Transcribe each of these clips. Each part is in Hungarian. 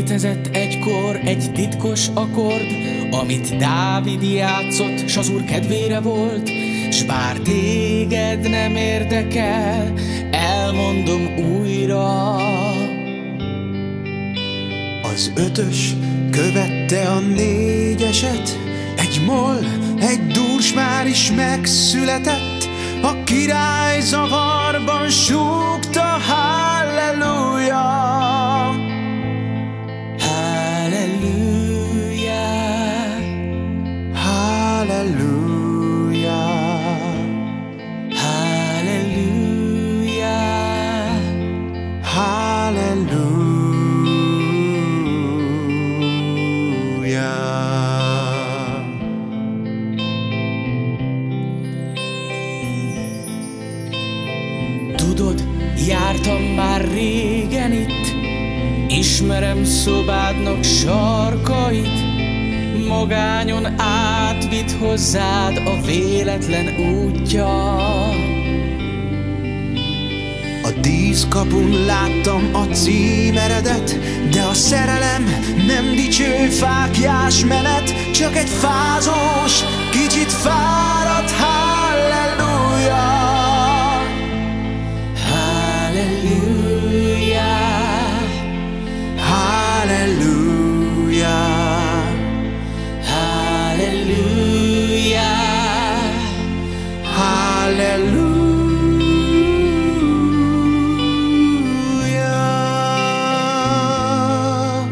Létezett egykor egy titkos akkord, amit Dávid játszott, s az Úr kedvére volt. S bár téged nem érdekel, elmondom újra. Az 5-ös követte a 4-eset, egy moll, egy dús már is megszületett. A király zavarban súgta, halleluja, Halleluja, halleluja, halleluja, halleluja. Tudod, jártam már régen itt, ismerem szobádnak sarkait. Magányon átvitt hozzád a véletlen útja. A díszkapun láttam a címeredet, de a szerelem nem dicső fáklyás menet, csak egy fázós, kicsit fáradt halleluja. Halleluja, Halleluja, halleluja, halleluja.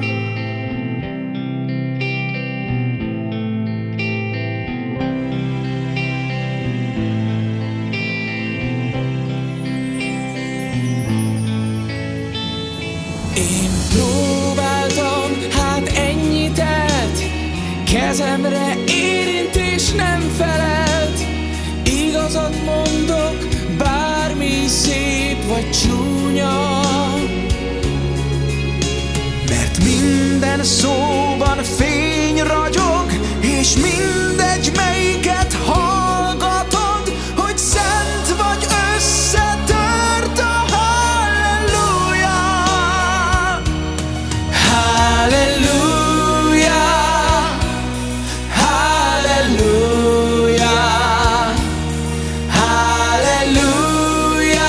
Én próbáltam, hát ennyi telt, kezemre érintés nem felelt. Igazat mondok, bármi szép vagy csúnya, Mert minden szóban fény ragyog, és mindegy, melyiket hallgatod, hogy szent vagy összetört a halleluja. halleluja, halleluja, halleluja,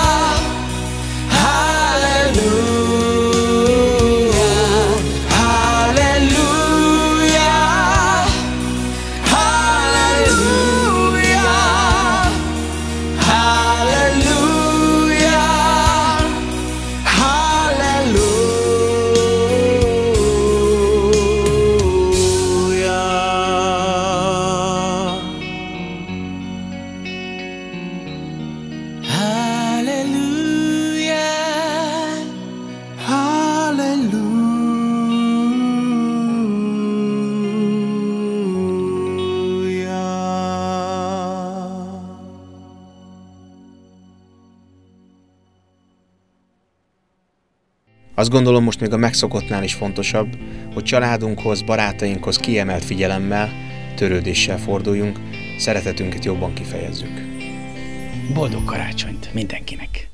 Azt gondolom, most még a megszokottnál is fontosabb, hogy családunkhoz, barátainkhoz kiemelt figyelemmel, törődéssel forduljunk, szeretetünket jobban kifejezzük. Boldog karácsonyt mindenkinek!